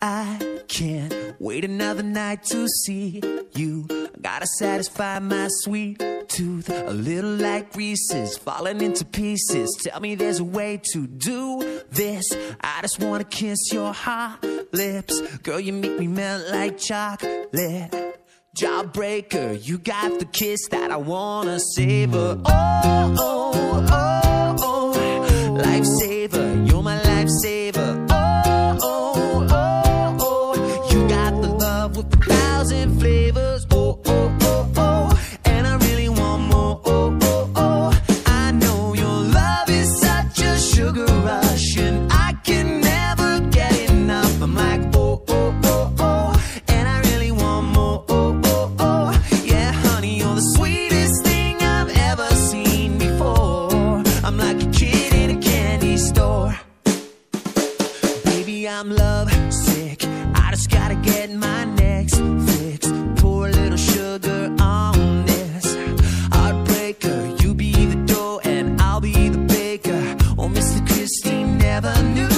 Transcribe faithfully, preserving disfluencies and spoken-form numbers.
I can't wait another night to see you. Gotta satisfy my sweet tooth. A little like Reese's, falling into pieces. Tell me there's a way to do this. I just wanna kiss your hot lips. Girl, you make me melt like chocolate. Jawbreaker, you got the kiss that I wanna savor. Oh, oh, oh, oh, lifesaver, you're my lifesaver. Oh, oh, oh, oh, you got the love with a thousand flavors. Oh, oh, oh, oh, and I really want more. Oh, oh, oh, I know your love is such a sugar rush, and I can never get enough. I'm like, oh, oh, oh, oh, and I really want more. Oh, oh, oh, yeah, honey, you're the sweetest thing I've ever seen before. I'm like a kid in a candy store. Baby, I'm love sick. I just gotta get my next fix. Pour a little sugar on this heartbreaker. You be the dough and I'll be the baker. Oh, Mister Christie never knew